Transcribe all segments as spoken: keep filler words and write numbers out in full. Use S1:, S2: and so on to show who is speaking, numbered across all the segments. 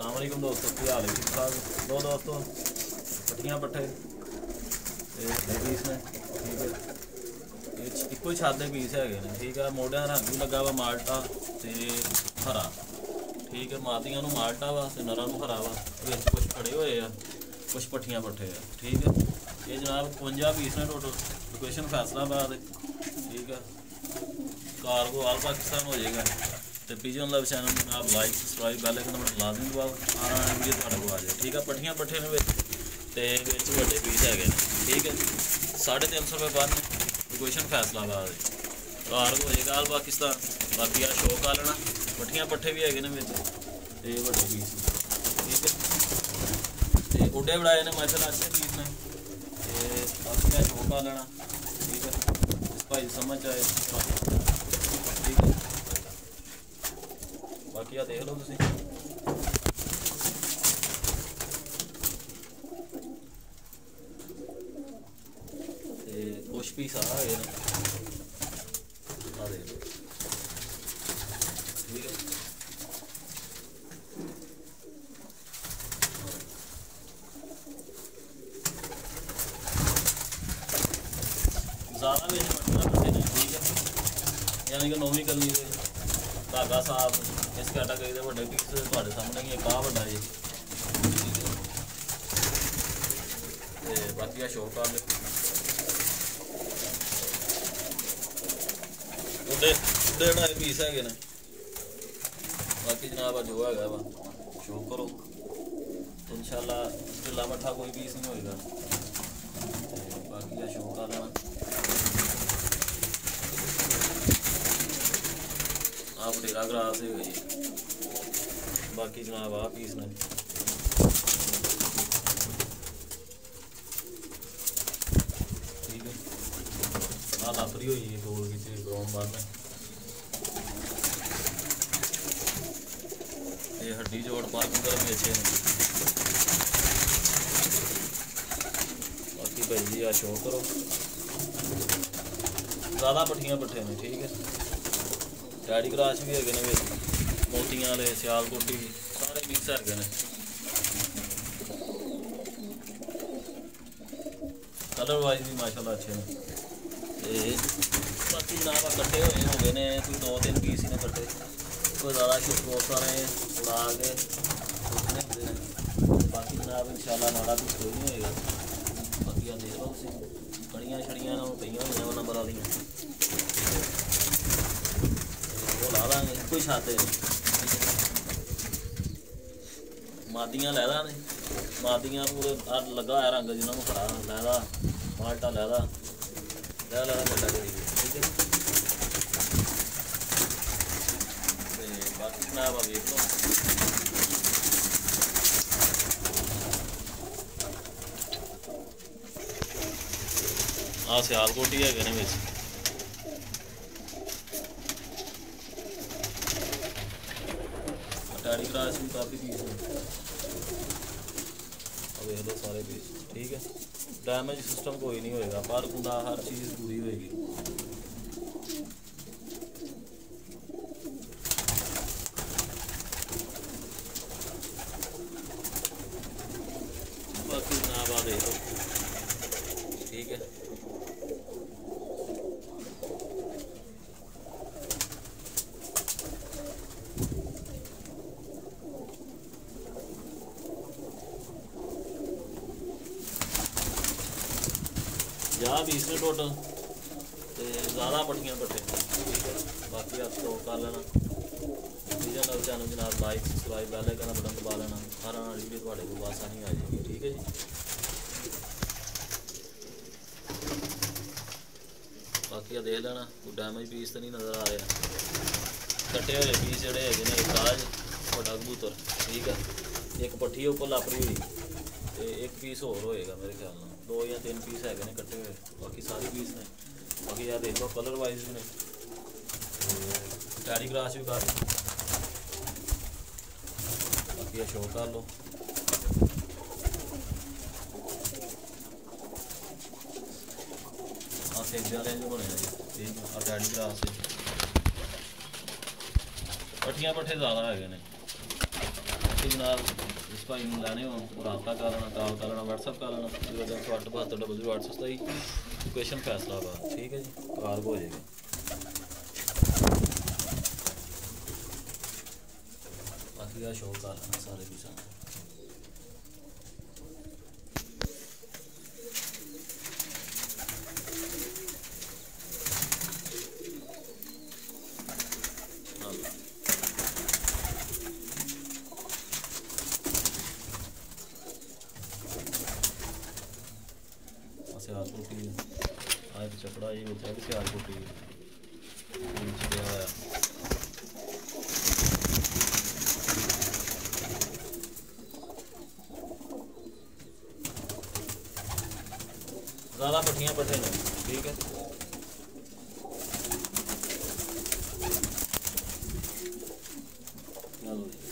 S1: अस्सलाम वालेकुम दोस्तों, की हाल है? ठीक ठाक। दो दोस्तों पट्ठियाँ पट्ठे पीस ने, ठीक है। इक्को ही छात के पीस है, ठीक है। मोढ़िया रंग भी लगा वा माल्टा तो हरा, ठीक है। मादियां नूं माल्टा वा ते नरां नूं हरा वा। विच कुछ खड़े हुए आ, कुछ पट्ठियाँ पट्ठे आ, ठीक है। ये जनाब पचवंजा पीस ने टोटल। लोकेशन फैसलाबाद, ठीक है। कार्गो आल पाकिस्तान हो जाएगा। तो पिजन लव चैनल जनाब like subscribe bell icon button लाजमी दबाओ, आना वीडियो तुहाडे कोल आ जाए, ठीक है। पट्ठियाँ पट्ठे ने विच ते विच वड्डे पीस हैगे ने, ठीक है। साढ़े तीन सौ रुपये बन लोकेशन फैसलाबाद, कार्गो हो जाएगा आल पाकिस्तान। बाकी आ शो कर लेना, पट्ठियाँ पट्ठे भी हैगे ने विच ते वड्डे पीस, ठीक है। तो उड्डे बनाए ने माशाल्लाह अच्छे पीस ने, बाकी आ शो कर लेना, ठीक है। इस भाई समझ आए, ठीक है। बाकी आ देख लो तुसीं, कुछ पीस आ गए ने, आ देख लो, ठीक है। ज़्यादा भी पटना पट्टे ने, ठीक है। यानी कि नौवीं कली के धागा साफ इस कैटागरी के बड़े पीस तुहाडे सामने ही एक आ बड़ा जी, ठीक है। तो बाकी आ शो कर लो, उड्डे उड्डे बनाए पीस है ने। बाकी जनाब जो है वा शो करो तो इंशाल्लाह ढिला मट्ठा कोई पीस नहीं होएगा। बाकी आ शो कर लेना, आप डेरा ग्रास ही गई। बाकी जनाब आ पीस ने, ठीक है। आ लाफरी हुई है गोल की ग्राउंड बार में, ये हड्डी जोड़ पार्किंग कर भी अच्छे हैं। बाकी भाई जी आ शो करो, ज़्यादा पट्ठियाँ पट्ठे ने, ठीक है। डैडी क्राश भी है ने, मोतियां वाले सियालकोटी सारे मिक्स है ने। कलर वाइज भी माशाल्लाह अच्छे ने। बाकी जनाब कट्टे हुए हो गए ने, कोई दो तीन पीस ही ने कट्टे, कोई ज़्यादा कुछ बहुत सारे उड़ा के सुटने होते हैं। बाकी जनाब इंशाल्लाह माड़ा कुछ कोई नहीं होएगा। बाकी आ देख लो तुसीं, कड़ियाँ छड़ियाँ पईयां होईयां नंबर वालियां, वो ला देंगे। कोई छाते नहीं, मादियां लैदा ने, मादियां पूरे लगा है रंग जिन्होंने खरा लैदा माल्टा लैदा लै लैदा बड़ा करी, ठीक है। बाकी जनाब वेख लो, आ सियालकोटी है ने विच, डैडी क्रास भी काफ़ी पीस है, देख लो सारे पीस, ठीक है। डैमेज सिस्टम कोई नहीं होएगा, पर कुंदा हर चीज़ पूरी होएगी। बाकी जनाब आ देख लो, ठीक है। या बीस ने टोटल तो ज़्यादा पट्ठियाँ पट्टे, ठीक है। बाकी आप शो कर लेना, चैनल चैनल जनाब like subscribe bell icon button दबा लेना, हर आने वीडियो थोड़े को आसानी आ जाएगी, ठीक है जी। बाकी देख लेना कोई डैमेज पीस तो नहीं नज़र आ रहा। कट्टे हुए पीस जोड़े है ने, एक ताज बड़ा कबूतर, ठीक है। एक पट्ठी उपर लापरी हुई तो एक पीस होर होएगा मेरे ख्याल में, दो या तीन पीस है ने कट्टे हुए, बाकी सारी पीस ने। बाकी यार देख लो कलर वाइज भी ने, डैडी क्रास भी कर, बाकी शो कर लो। हाँ सेबे वाले जो बने जी, ठीक है। और डैडी क्रास पट्ठियाँ पट्ठे ज़्यादा है ने। बाकी जनाब इस भाई ने लैने हो रबता कर लेना, कॉल कर लेना, व्हाट्सअप कर लेना जीरो तीन सौ अठ बहत्तर डबल जीरो अठ सौ सताई, लोकेशन फैसलाबाद। ठीक है जी, कार्गो हो जाएगा। बाकी का शो कर लेना सारे भी सामने। सियालकोट ही आए तो चपड़ा जी बचा भी सियालकोट ही गया है। ज़्यादा पट्टियाँ पट्टे ने। ठीक है, चलो जी।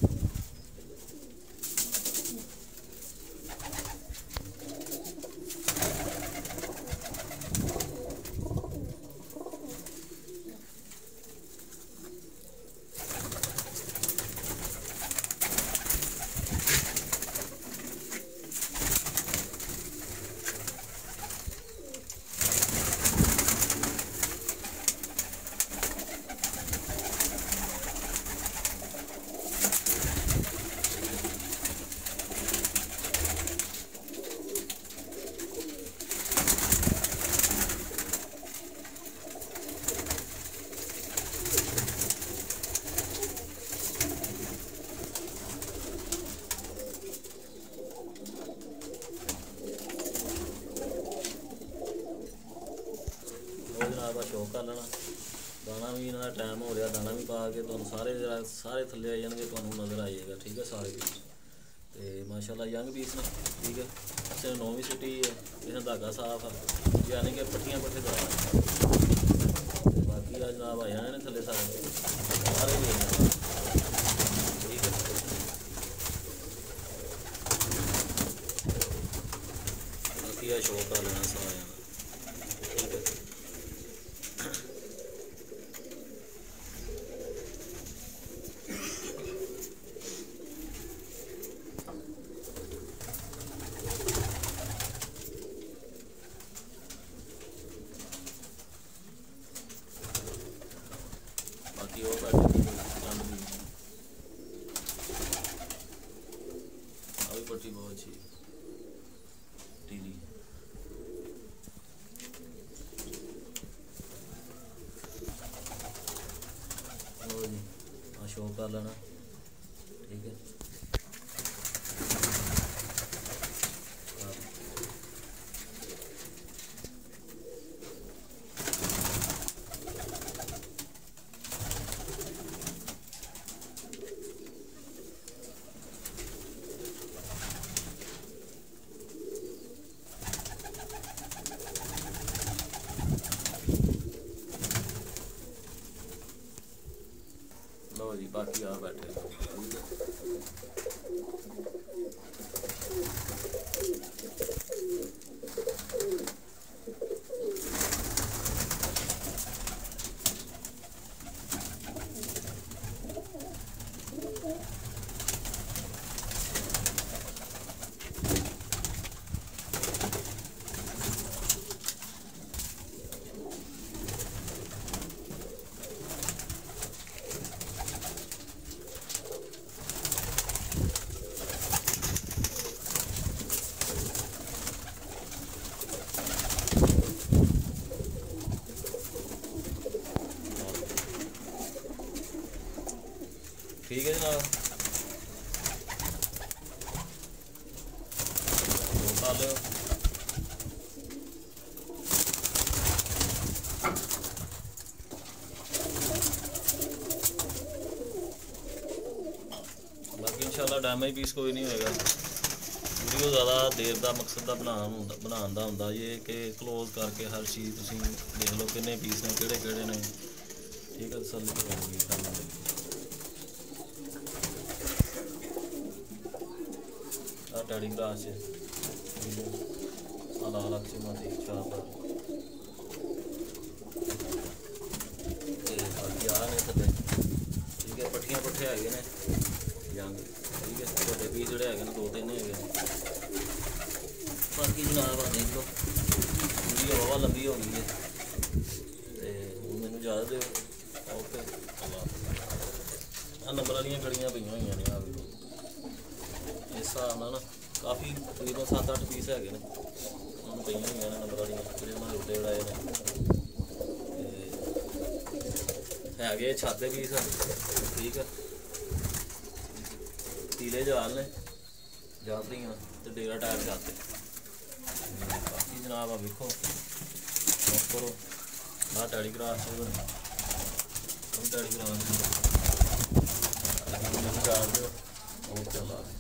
S1: जनाब शो कर लेना। दाना भी इन्होंने टाइम हो रहा, दाना भी पा के तुहानू सारे सारे थले आ जाएंगे, तुहानू नज़र आ जाएगा। ठीक है, सारे पीस तो माशाल्लाह यंग पीस ने। ठीक है, इसने नौवीं सिटी है, इसने धागा साफ है, यानी कि पट्टियाँ पट्टे दाना। बाकी आ जनाब आ जाने थले सारे सारे भी। ठीक है, बाकी आ शो कर लेना सारे। ठीक है, बाकी वो बैठे अभी पट्टी बहुत अच्छी टीली। लो जी, हाँ शो कर लेना। ठीक है, लो जी, बाकी आ बैठे। ठीक है जनाब, दो साल लो। बाकी इंशाल्लाह डैमेज पीस कोई नहीं होएगा। वीडियो ज़्यादा देर का मकसद का बनाना बनाने का होंदा ये कि क्लोज करके हर चीज़ तुसीं देख लो किन्ने पीस ने किहड़े किहड़े ने। ठीक है, तसल्ली होगी करने लगी। टैडी ग्लास है अलग अलग से मत शानदार। बाकी आ रहे थले। ठीक है, पट्टियाँ पट्ठे है ने जंग। ठीक है। बड़े पीस जोड़े है दो तीन है। बाकी जनाब आ देख लो वीडियो वावा लंबी हो गई है तो मैनू इजाजत दो। ओके आ नंबर वाली कड़ियाँ पई हुई ने आ इस हिसाब न ना काफ़ी तकरीबन सत्त अठ पीस है उन्होंने पई हुई ने नंबर वाली जो उन्होंने उल्टे उड़ाए ने है छत के पीस। ठीक है। पीले जाल ने जाफरियाँ तो डेरा टायर छत। बाकी जनाब आ वेखो नोट करो ना टैलीग्राफ टैलीग्राफ चार्ज ओके।